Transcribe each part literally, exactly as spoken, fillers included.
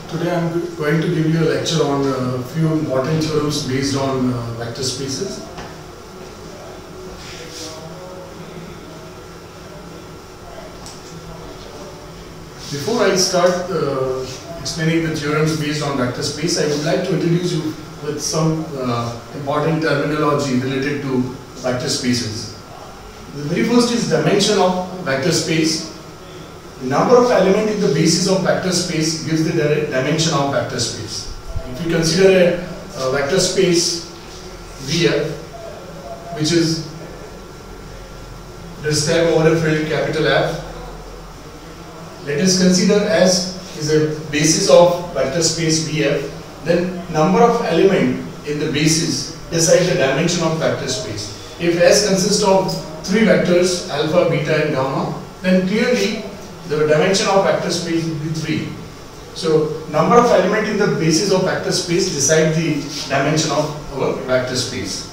Today I am going to give you a lecture on a few important theorems based on uh, vector spaces. Before I start uh, explaining the theorems based on vector space, I would like to introduce you with some uh, important terminology related to vector spaces. The very first is dimension of vector space. The number of elements in the basis of vector space gives the dimension of vector space. If you consider a, a vector space V F, which is described over a field capital F, let us consider S is a basis of vector space V F, then number of elements in the basis decide the dimension of vector space. If S consists of three vectors, alpha, beta and gamma, then clearly the dimension of vector space will be three. So number of elements in the basis of vector space decide the dimension of our vector space.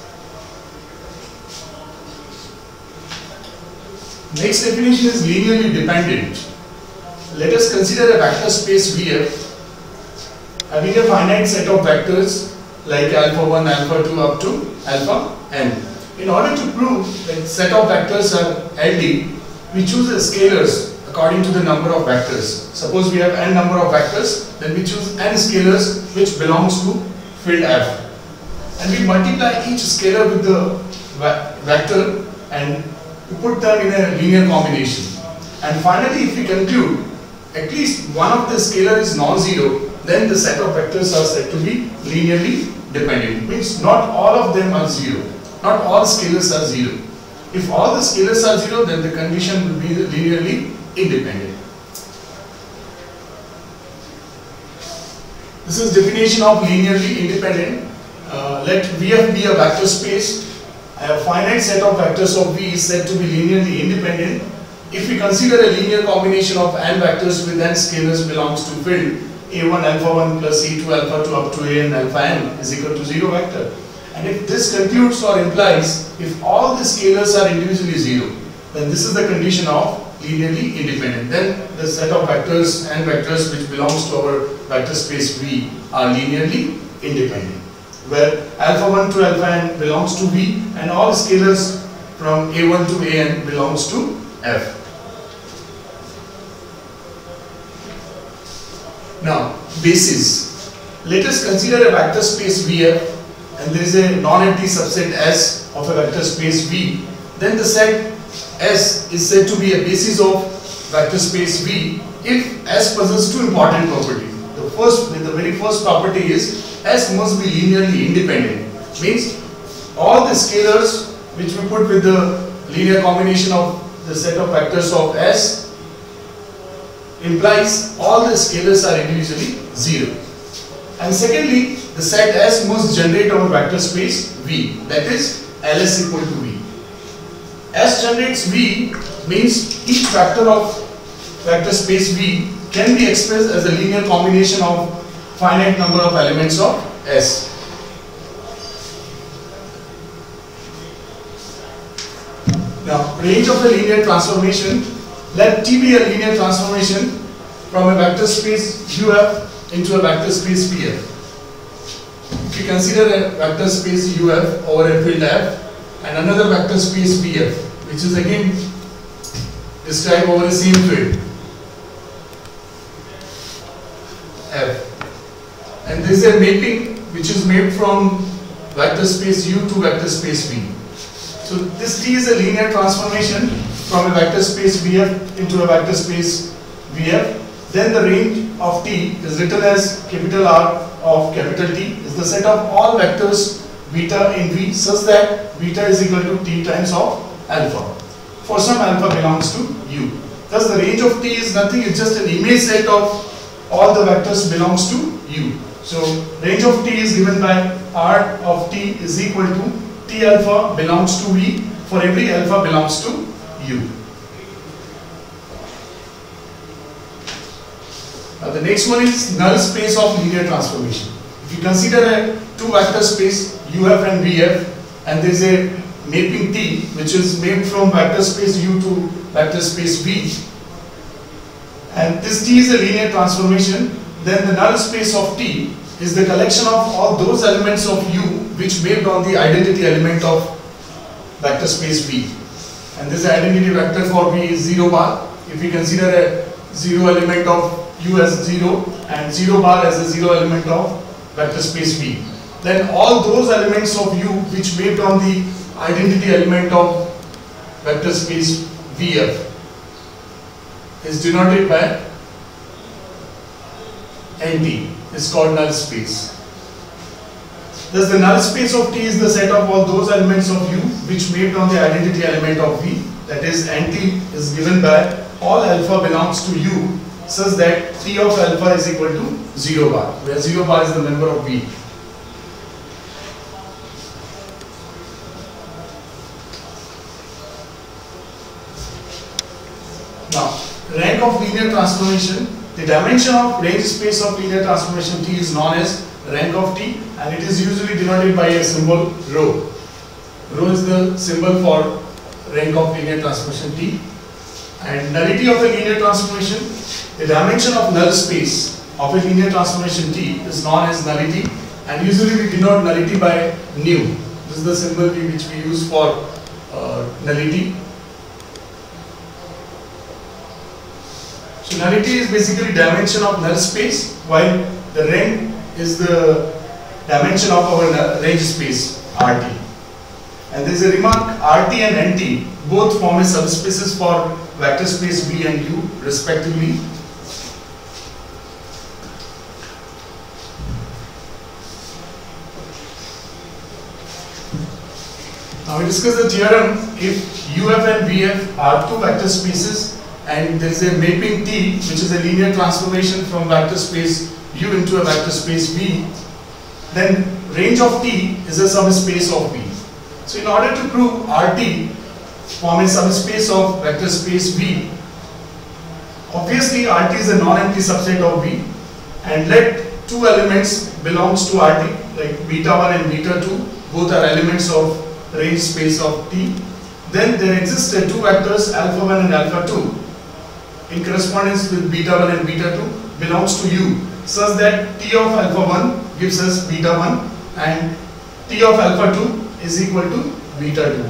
Next definition is linearly dependent. Let us consider a vector space V F having a finite set of vectors like alpha one, alpha two up to alpha n. In order to prove that set of vectors are L D, we choose the scalars according to the number of vectors. Suppose we have n number of vectors, then we choose n scalars which belongs to field F. And we multiply each scalar with the vector and we put them in a linear combination. And finally, if we conclude at least one of the scalar is non-zero, then the set of vectors are said to be linearly dependent. It means not all of them are zero. Not all scalars are zero. If all the scalars are zero, then the condition will be linearly independent. This is definition of linearly independent. Uh, let V F be a vector space. A finite set of vectors of V is said to be linearly independent if we consider a linear combination of n vectors with n scalars belongs to field a one alpha one plus a two alpha two up to a n alpha n is equal to zero vector. And if this concludes or implies if all the scalars are individually zero, then this is the condition of linearly independent. Then the set of vectors and vectors which belongs to our vector space V are linearly independent, where alpha one to alpha n belongs to V and all scalars from a one to a n belongs to F. Now, basis. Let us consider a vector space V F and there is a non-empty subset S of a vector space V. Then the set S is said to be a basis of vector space V if S possesses two important properties. The first, the very first property is S must be linearly independent. Means all the scalars which we put with the linear combination of the set of vectors of S implies all the scalars are individually zero. And secondly, the set S must generate our vector space V, that is L S equal to V. S generates V means each vector of vector space V can be expressed as a linear combination of finite number of elements of S. Now, range of a linear transformation. Let T be a linear transformation from a vector space U F into a vector space V F. If you consider a vector space U F over a field F and another vector space V F, which is again described over the same field F, and there is a mapping which is made from vector space U to vector space V. So this T is a linear transformation from a vector space V F into a vector space V F. Then the range of T is written as capital R of capital T is the set of all vectors beta in V such that beta is equal to T times of alpha for some alpha belongs to U. Thus the range of T is nothing, it's just an image set of all the vectors belongs to U. So range of T is given by R of T is equal to T alpha belongs to V for every alpha belongs to U. Now the next one is null space of linear transformation. If you consider a two vector space U F and V F and there is a mapping T which is mapped from vector space U to vector space V, and this T is a linear transformation then the null space of T is the collection of all those elements of U which mapped on the identity element of vector space V. And this identity vector for V is zero bar. If we consider a zero element of U as zero and zero bar as a zero element of vector space V, then all those elements of U which mapped on the identity element of vector space V F is denoted by N T, is called null space. Thus the null space of T is the set of all those elements of U which mapped on the identity element of V, that is N T is given by all alpha belongs to U such that T of alpha is equal to zero bar, where zero bar is the member of V. Now, rank of linear transformation, the dimension of range space of linear transformation T is known as rank of T, and it is usually denoted by a symbol rho. Rho is the symbol for rank of linear transformation T. And nullity of a linear transformation, the dimension of null space of a linear transformation T is known as nullity, and usually we denote nullity by nu. This is the symbol which we use for uh, nullity. So nullity is basically dimension of null space, while the rank is the dimension of our range space R T. And there is a remark, R T and N T both form a subspaces for vector space V and U respectively. Now we discuss the theorem if U F and V F are two vector spaces and there is a mapping T which is a linear transformation from vector space U into a vector space V, then range of T is a subspace of V. So in order to prove R T form a subspace of vector space V, obviously R T is a non-empty subset of V, and let two elements belongs to R T like beta one and beta two, both are elements of range space of T. Then there exist uh, two vectors alpha one and alpha two in correspondence with beta one and beta two belongs to U, such that T of alpha one gives us beta one and T of alpha two is equal to beta two.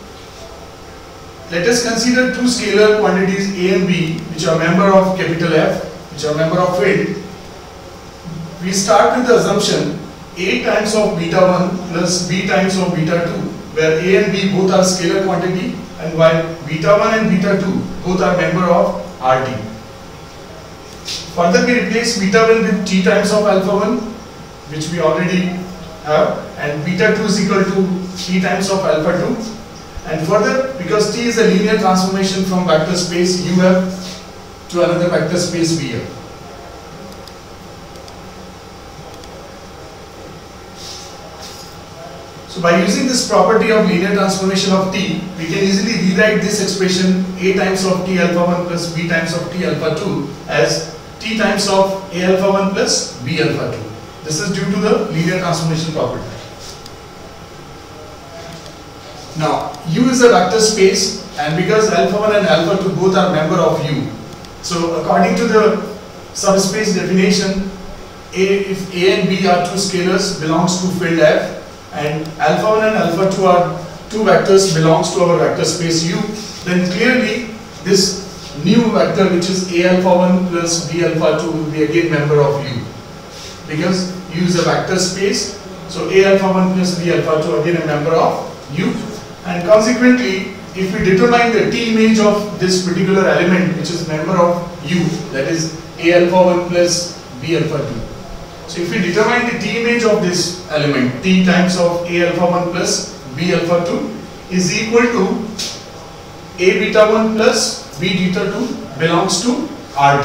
Let us consider two scalar quantities A and B which are member of capital F, which are member of field. We start with the assumption A times of beta one plus B times of beta two, where A and B both are scalar quantity, and while beta one and beta two both are member of R T. Further we replace beta one with T times of alpha one, which we already have, and beta two is equal to T times of alpha two. And further, because T is a linear transformation from vector space U F to another vector space V F. So by using this property of linear transformation of T, we can easily rewrite this expression A times of T alpha one plus B times of T alpha two as T times of A alpha one plus B alpha two. This is due to the linear transformation property. Now, U is a vector space, and because alpha one and alpha two both are member of U, so according to the subspace definition, A, if A and B are two scalars belongs to field F, and alpha one and alpha two are two vectors belongs to our vector space U, then clearly this new vector which is A alpha one plus B alpha two will be again member of U, because U is a vector space, so A alpha one plus B alpha two again a member of U, and consequently if we determine the T image of this particular element which is member of U, that is A alpha one plus B alpha two. So if we determine the T image of this element, T times of A alpha one plus B alpha two is equal to A beta one plus B beta two belongs to R T.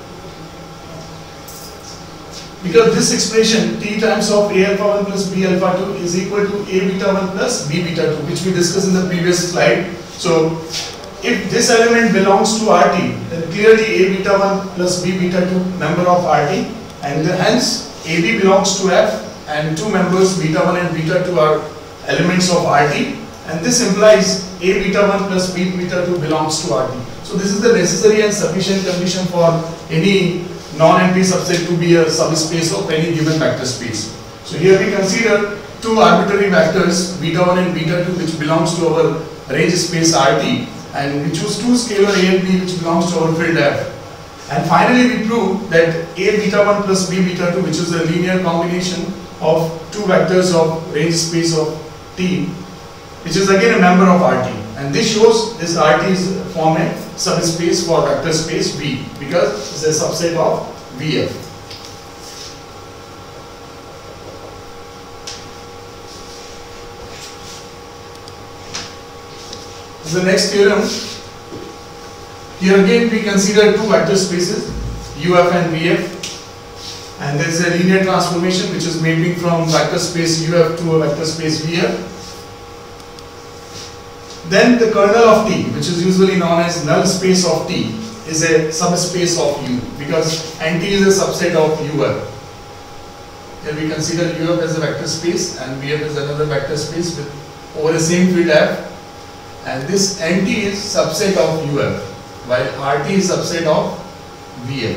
Because this expression T times of A alpha one plus B alpha two is equal to A beta one plus B beta two, which we discussed in the previous slide. So if this element belongs to R T, then clearly A beta one plus B beta two member of R T, and the, hence A B belongs to F, and two members beta one and beta two are elements of R T, and this implies A beta one plus B beta two belongs to R T. So this is the necessary and sufficient condition for any non-empty subset to be a subspace of any given vector space. So here we consider two arbitrary vectors beta one and beta two which belongs to our range space R T, and we choose two scalar A and B which belongs to our field F. And finally we prove that A beta one plus B beta two, which is a linear combination of two vectors of range space of T, which is again a member of R T. And this shows this R T is form a subspace for vector space V because it's a subset of V F. The next theorem, here again we consider two vector spaces U F and V F, and there is a linear transformation which is mapping from vector space U F to a vector space V F. Then the kernel of T, which is usually known as null space of T, is a subspace of U because N T is a subset of U F. Here we consider U F as a vector space and V F as another vector space with over the same field F. And this N T is subset of U F, while R T is subset of V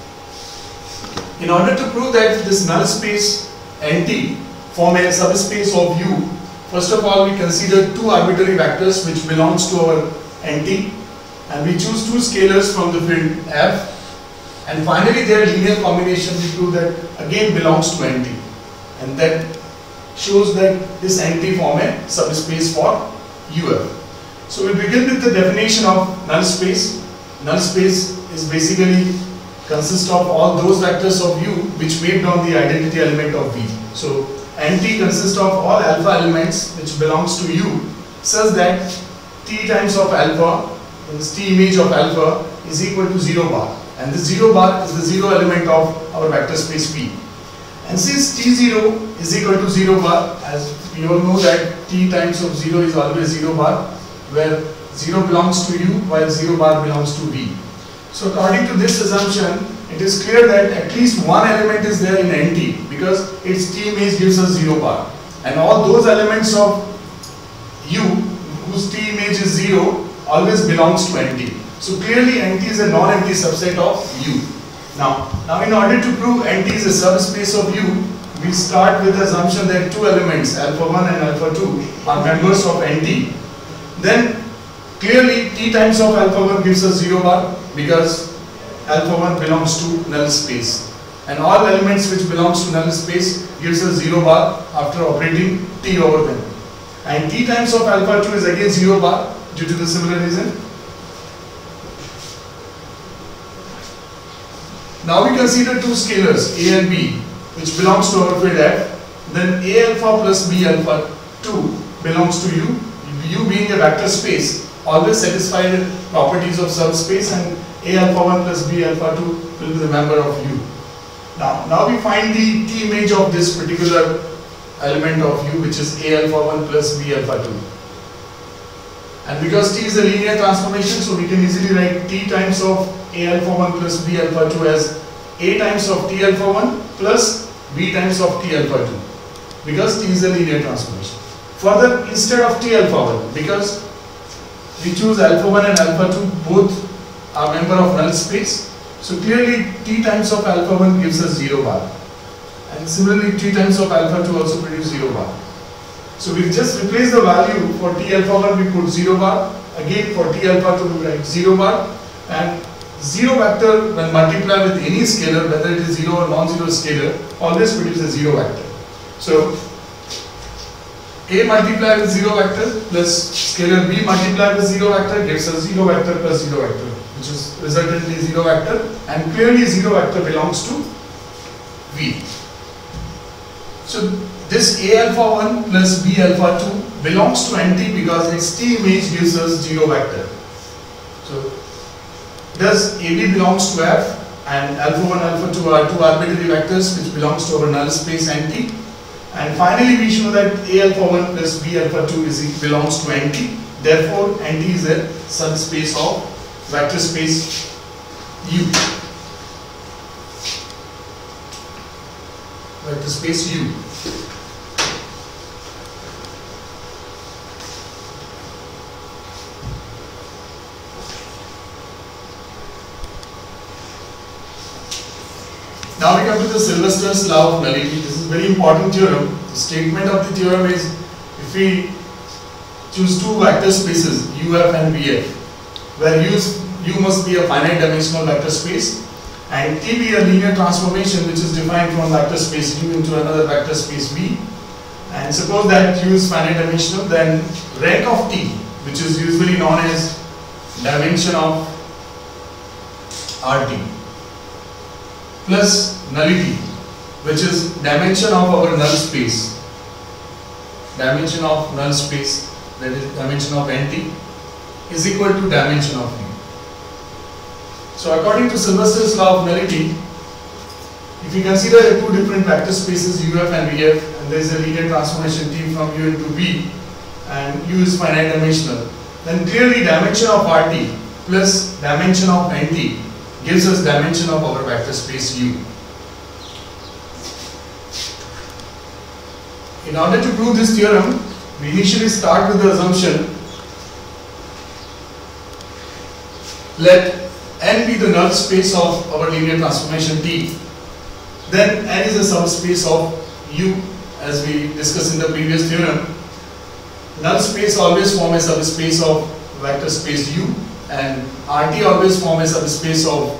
F. In order to prove that this null space N T form a subspace of U, first of all we consider two arbitrary vectors which belongs to our N T, and we choose two scalars from the field F, and finally their linear combination we prove that again belongs to N T, and that shows that this N T form a subspace for U F. So we begin with the definition of null space. Null space is basically consists of all those vectors of U which mapped on the identity element of V. So N T consists of all alpha elements which belongs to U such that T times of alpha, this T image of alpha, is equal to zero bar, and this zero bar is the zero element of our vector space V. And since T zero is equal to zero bar, as we all know that T times of zero is always zero bar, where zero belongs to U while zero bar belongs to V. So according to this assumption, it is clear that at least one element is there in N T because its T image gives us zero bar, and all those elements of U whose T image is zero always belongs to N T. So clearly N T is a non-empty subset of U. Now, now in order to prove N T is a subspace of U, we start with the assumption that two elements alpha one and alpha two are members of N T. Then clearly T times of alpha one gives us zero bar because alpha one belongs to null space, and all elements which belongs to null space gives us zero bar after operating T over them, and T times of alpha two is again zero bar due to the similar reason. Now we consider two scalars A and B which belongs to our field F. Then A alpha plus B alpha two belongs to U. U being a vector space always satisfy the properties of subspace, and A alpha one plus B alpha two will be the member of U. Now, now we find the T image of this particular element of U, which is A alpha one plus B alpha two. And because T is a linear transformation, so we can easily write T times of A alpha one plus B alpha two as A times of T alpha one plus B times of T alpha two, because T is a linear transformation. Further, instead of T alpha one, because we choose alpha one and alpha two, both are member of null space, so clearly T times of alpha one gives us zero bar, and similarly T times of alpha two also produce zero bar. So we just replace the value. For T alpha one we put zero bar, again for T alpha two we write zero bar, and zero vector when multiplied with any scalar, whether it is zero or non-zero scalar, always produces a zero vector. So A multiplied with zero vector plus scalar B multiplied with zero vector gives us zero vector plus zero vector, which is resultantly zero vector, and clearly zero vector belongs to V. So this A alpha one plus B alpha two belongs to N T because its T image gives us zero vector. So thus A B belongs to F, and alpha one alpha two are two arbitrary vectors which belongs to our null space N T. And finally we show that A alpha one plus B alpha two is belongs to N T. Therefore N T is a subspace of vector space U. Vector space U. Now we come to the Sylvester's law of nullity. This is a very important theorem. The statement of the theorem is, if we choose two vector spaces U F and V F, where U, U must be a finite dimensional vector space and T be a linear transformation which is defined from vector space U into another vector space V, and suppose that U is finite dimensional, then rank of T, which is usually known as dimension of R T, plus nullity, which is dimension of our null space, dimension of null space, that is dimension of N T, is equal to dimension of U. So according to Sylvester's law of nullity, if you consider two different vector spaces U F and V F, and there is a linear transformation T from U into V, and U is finite dimensional, then clearly dimension of R T plus dimension of N T gives us dimension of our vector space U. In order to prove this theorem, we initially start with the assumption, let N be the null space of our linear transformation T, then N is a subspace of U, as we discussed in the previous theorem. Null space always form a subspace of vector space U, and R T always form a subspace of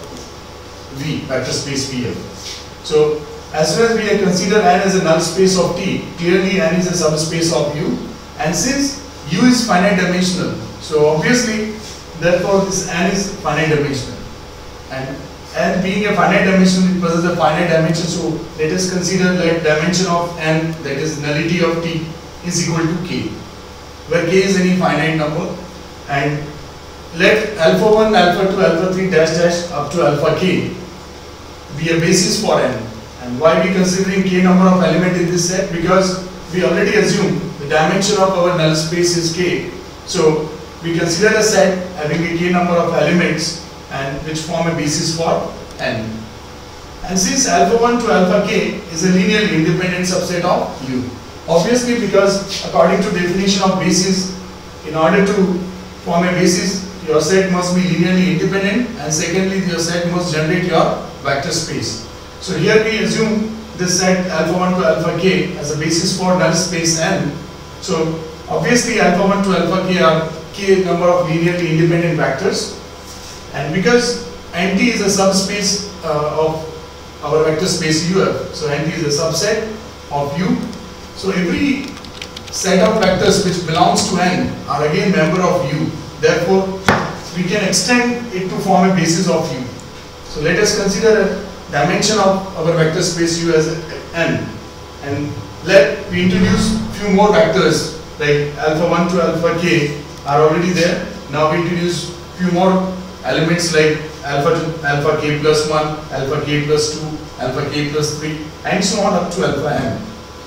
V, vector space V F. So as soon as we consider N as a null space of T, clearly N is a subspace of U, and since U is finite dimensional, so obviously therefore this N is finite dimensional, and N being a finite dimension, it possesses a finite dimension, so let us consider that dimension of N, that is nullity of T, is equal to K, where K is any finite number, and let alpha one, alpha two, alpha three dash dash up to alpha K be a basis for N. And why we considering K number of element in this set? Because we already assume the dimension of our null space is K. So we consider a set having a K number of elements and which form a basis for N. And since alpha one to alpha K is a linearly independent subset of U, obviously because according to definition of basis, in order to form a basis, your set must be linearly independent, and secondly your set must generate your vector space. So here we assume this set alpha one to alpha K as a basis for null space N. So obviously alpha one to alpha K are K number of linearly independent vectors, and because N T is a subspace uh, of our vector space U F, so N T is a subset of U, so every set of vectors which belongs to N are again member of U. Therefore we can extend it to form a basis of U. So let us consider a dimension of our vector space U as N, and let we introduce few more vectors like alpha one to alpha K are already there. Now we introduce few more elements like alpha to alpha K plus one, alpha K plus two, alpha K plus three, and so on up to alpha N.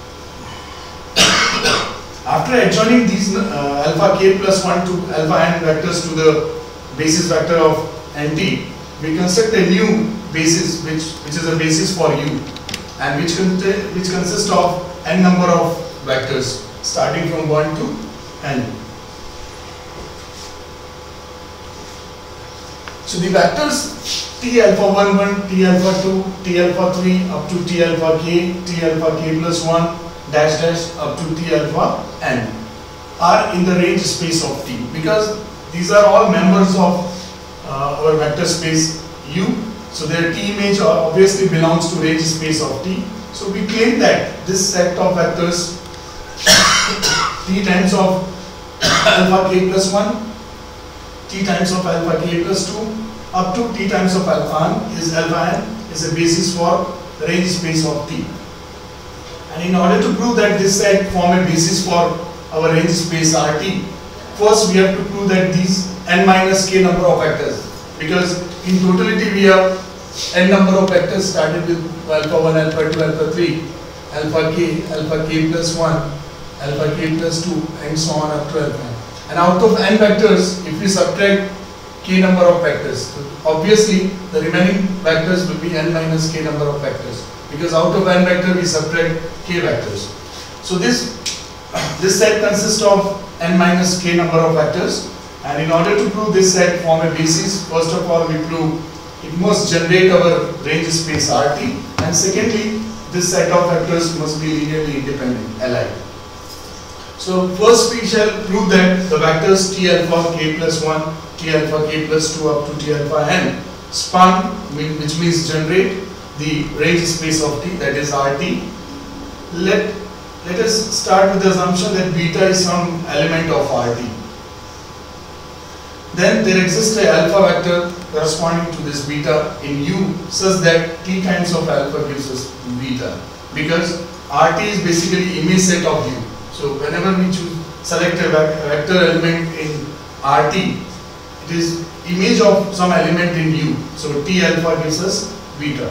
After adjoining these uh, alpha K plus one to alpha N vectors to the basis vector of N T, we construct a new basis which, which is a basis for U, and which, which consists of N number of vectors starting from one to N. So the vectors T alpha one one, T alpha two, T alpha three up to T alpha K, T alpha K plus one, dash dash up to T alpha N are in the range space of T, because these are all members of uh, our vector space U. So their T image obviously belongs to range space of T. So we claim that this set of vectors T times of alpha K plus one, T times of alpha K plus two up to T times of alpha N is alpha N is a basis for range space of T. And in order to prove that this set form a basis for our range space R T, first we have to prove that these N minus K number of vectors, because in totality we have N number of vectors started with alpha one, alpha two, alpha three, alpha K, alpha K plus one, alpha K plus two, and so on up to alpha N. And out of N vectors, if we subtract K number of vectors, obviously the remaining vectors will be N minus K number of vectors, because out of N vector we subtract K vectors. So this this set consists of N minus K number of vectors, and in order to prove this set form a basis, first of all we prove it must generate our range space R T, and secondly, this set of vectors must be linearly independent, L I. So first we shall prove that the vectors T alpha k plus one, T alpha k plus two up to T alpha n span, which means generate the range space of T, that is R T. Let, let us start with the assumption that beta is some element of R T. Then there exists a alpha vector corresponding to this beta in U such that T times of alpha gives us beta, because R T is basically image set of U. So whenever we choose select a vector element in R T, it is image of some element in U. So T alpha gives us beta.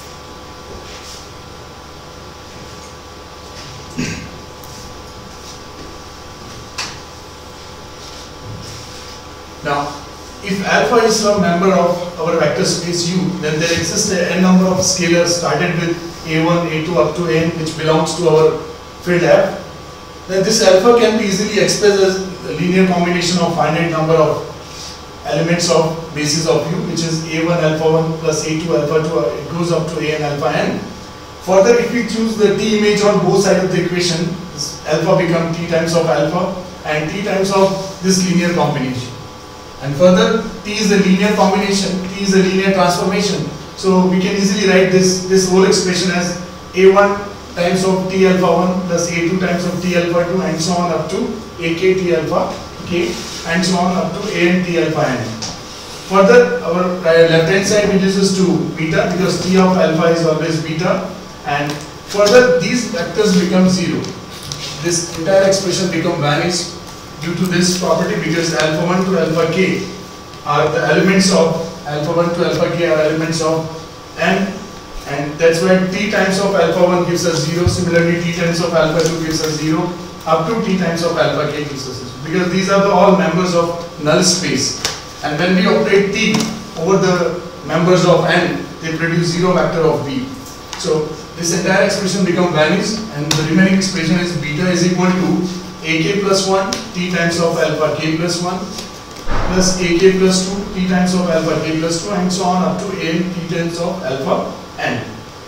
Now, if alpha is some member of our vector space U, then there exists a n number of scalars started with A one, A two up to n, which belongs to our field F. Then this alpha can be easily expressed as a linear combination of finite number of elements of basis of U, which is A one alpha one plus A two alpha two, it goes up to A n alpha n. Further, if we choose the T image on both sides of the equation, this alpha becomes T times of alpha and T times of this linear combination. And further, T is a linear combination, T is a linear transformation. So we can easily write this, this whole expression as A one times of T alpha one plus A two times of T alpha two and so on up to A k T alpha k and so on up to A n T alpha n. Further, our left hand side reduces to beta because T of alpha is always beta, and further these vectors become zero. This entire expression become vanished due to this property, because alpha one to alpha k are the elements of alpha one to alpha k are elements of n, and that's why T times of alpha one gives us zero. Similarly, T times of alpha two gives us zero up to T times of alpha k gives us zero, because these are the all members of null space, and when we operate T over the members of n, they produce zero vector of B. So this entire expression become vanished, and the remaining expression is beta is equal to A k plus one T times of alpha k plus one plus A k plus two T times of alpha k plus two and so on up to A n T times of alpha n.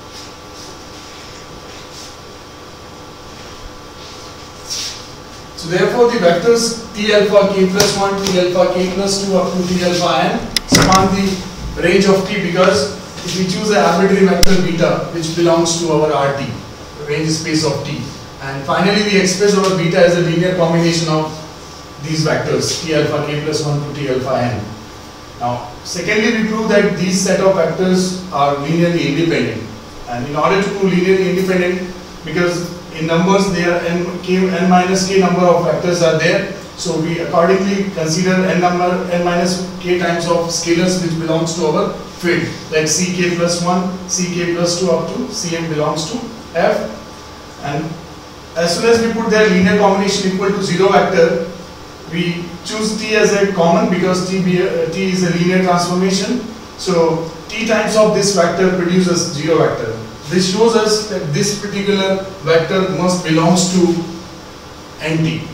So therefore the vectors T alpha k plus one, T alpha k plus two up to T alpha n span the range of T, because if we choose an arbitrary vector beta which belongs to our R T, the range space of T, and finally we express our beta as a linear combination of these vectors T alpha k plus one to T alpha n. Now secondly, we prove that these set of vectors are linearly independent, and in order to prove linearly independent, because in numbers there are n, k, n minus k number of vectors are there, so we accordingly consider n number n minus k times of scalars which belongs to our field, like C k plus one, C k plus two up to Cn belongs to F, and as soon as we put their linear combination equal to zero vector, we choose T as a common because T, be a, T is a linear transformation. So T times of this vector produces zero vector. This shows us that this particular vector must belongs to N T.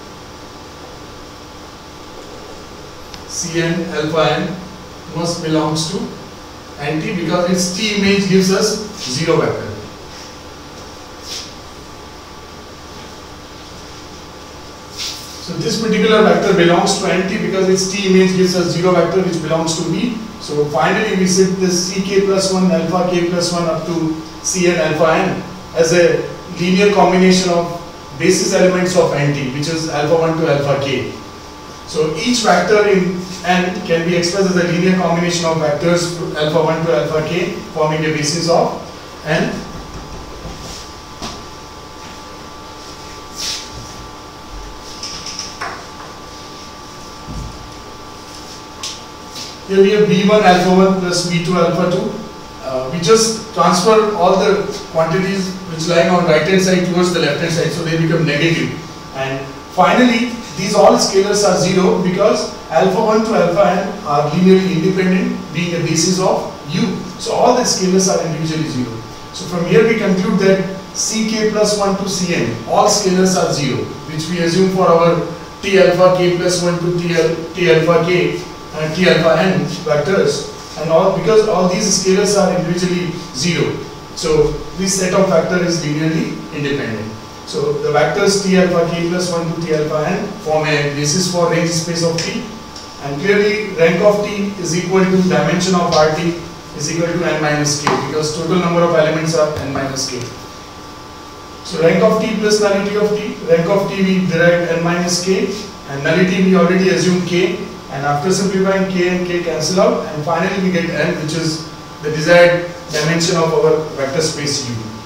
Cn alpha n must belongs to N T because its T image gives us zero vector. So this particular vector belongs to N T because its T image gives us zero vector which belongs to V. So finally we set this C k plus one alpha k plus one up to Cn alpha n as a linear combination of basis elements of N T, which is alpha one to alpha k. So each vector in N can be expressed as a linear combination of vectors alpha one to alpha k forming a basis of N. Here we have B one alpha one plus B two alpha two. Uh, we just transfer all the quantities which lying on right hand side towards the left hand side, so they become negative. And finally, these all scalars are zero because alpha one to alpha n are linearly independent, being a basis of U. So all the scalars are individually zero. So from here we conclude that C k plus one to Cn, all scalars are zero, which we assume for our T alpha k plus one to T, T alpha k and T alpha n vectors. and all, because all these scalars are individually zero. So this set of vector is linearly independent. So the vectors T alpha k plus one to T alpha n form a basis for range space of T, and clearly rank of T is equal to dimension of R T is equal to n minus k, because total number of elements are n minus k. So rank of T plus nullity of T, rank of T we derived n minus k, and nullity we already assume k, and after simplifying k and k cancel out, and finally we get n, which is the desired dimension of our vector space U.